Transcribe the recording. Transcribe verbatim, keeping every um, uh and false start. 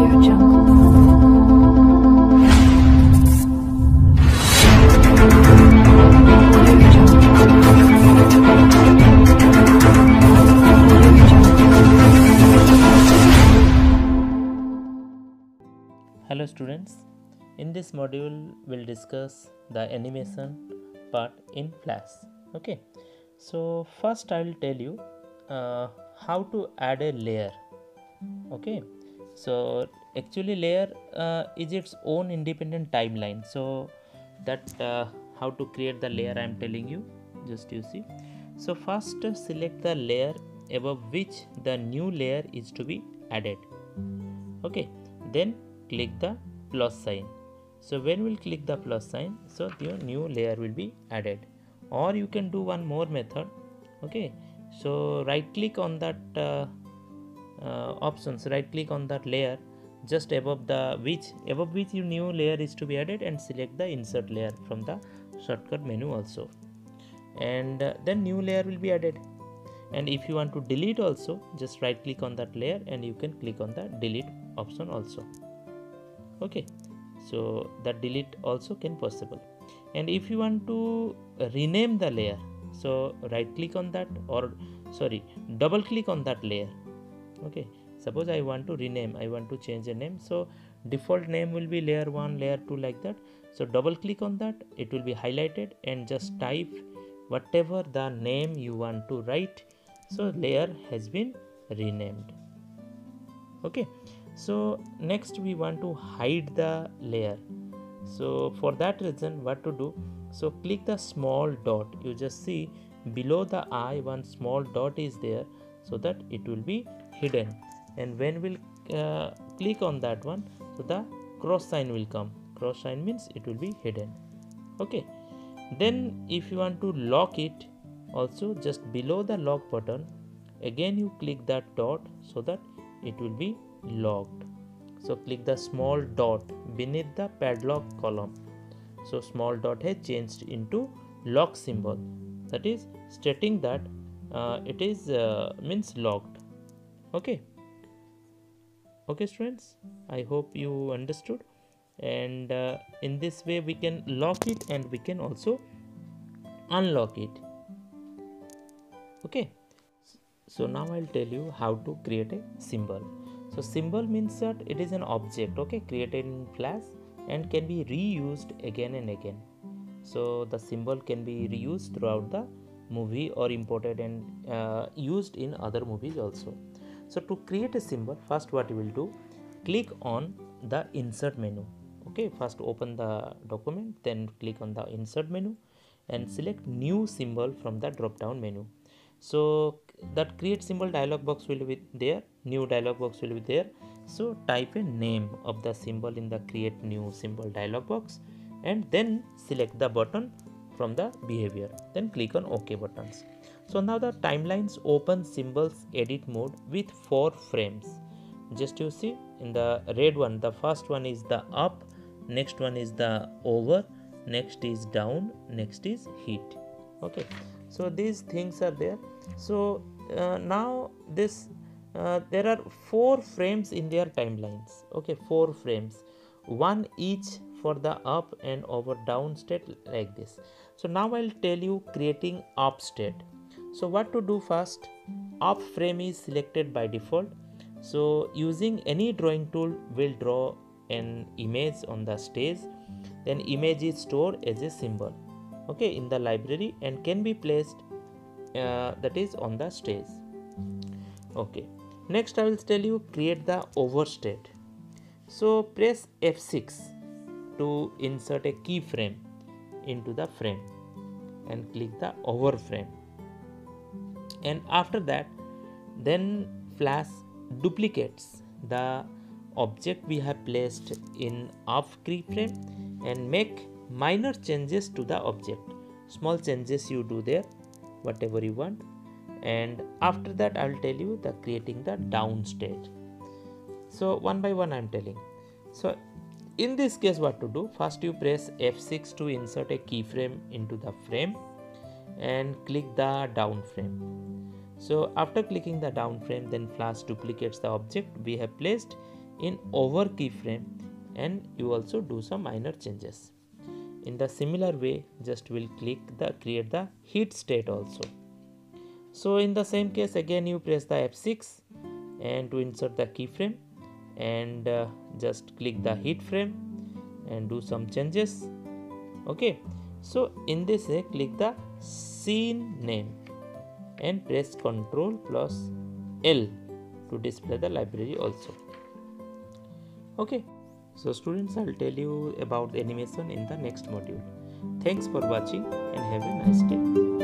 Audio Jungle. Audio Hello students, in this module we'll discuss the animation part in Flash. Okay, so first I will tell you uh, how to add a layer. Okay, so actually layer uh, is its own independent timeline, so that uh, how to create the layer I am telling you, just you see. So first uh, select the layer above which the new layer is to be added. Okay, then click the plus sign. So when we'll click the plus sign, so your new layer will be added. Or you can do one more method. Okay, so right click on that uh, uh, options, right click on that layer just above the which above which your new layer is to be added, and select the insert layer from the shortcut menu also, and uh, then new layer will be added. And if you want to delete also, just right click on that layer and you can click on the delete option also. Okay, so that delete also can possible. And if you want to rename the layer, so right click on that, or sorry, double click on that layer. Okay, suppose I want to rename, I want to change the name, so default name will be layer one, layer two, like that. So double click on that, it will be highlighted, and just type whatever the name you want to write. So layer has been renamed. Okay, so next we want to hide the layer. So for that reason, what to do, so click the small dot, you just see below the eye one small dot is there, so that it will be hidden. And when we'll uh, click on that one, so the cross sign will come. Cross sign means it will be hidden. Okay, then if you want to lock it also, just below the lock button, again you click that dot, so that it will be locked. So click the small dot beneath the padlock column. So small dot has changed into lock symbol, that is stating that uh, it is uh, means locked. Okay, okay students, I hope you understood. And uh, in this way we can lock it and we can also unlock it. Okay, so now I'll tell you how to create a symbol. So symbol means that it is an object, okay, created in Flash and can be reused again and again. So the symbol can be reused throughout the movie or imported and uh, used in other movies also. So to create a symbol, first what you will do, click on the insert menu. Okay, first open the document, then click on the insert menu and select new symbol from the drop down menu. So that create symbol dialog box will be there, new dialog box will be there. So type a name of the symbol in the create new symbol dialog box, and then select the button from the behavior, then click on OK buttons. So now the timelines open symbols edit mode with four frames. Just you see in the red one, the first one is the up, next one is the over, next is down, next is hit. Okay, so these things are there. So uh, now this uh, there are four frames in their timelines. Okay, four frames, one each for the up and over down state, like this. So now I'll tell you creating up state. So what to do, first, up frame is selected by default. So using any drawing tool will draw an image on the stage, then image is stored as a symbol, okay, in the library and can be placed uh, that is on the stage. Okay, next I will tell you create the over state. So press F six to insert a keyframe into the frame and click the over frame, and after that then Flash duplicates the object we have placed in off keyframe and make minor changes to the object. Small changes you do there, whatever you want, and after that I will tell you the creating the down state. So one by one I am telling. So in this case what to do, first you press F six to insert a keyframe into the frame and click the down frame. So after clicking the down frame, then Flash duplicates the object we have placed in over keyframe, and you also do some minor changes. In the similar way, just will click the create the heat state also. So in the same case, again you press the F six and to insert the keyframe, and uh, just click the heat frame and do some changes. Okay, so in this way click the scene name and press Ctrl plus L to display the library also. Okay, so students, I'll tell you about the animation in the next module. Thanks for watching and have a nice day.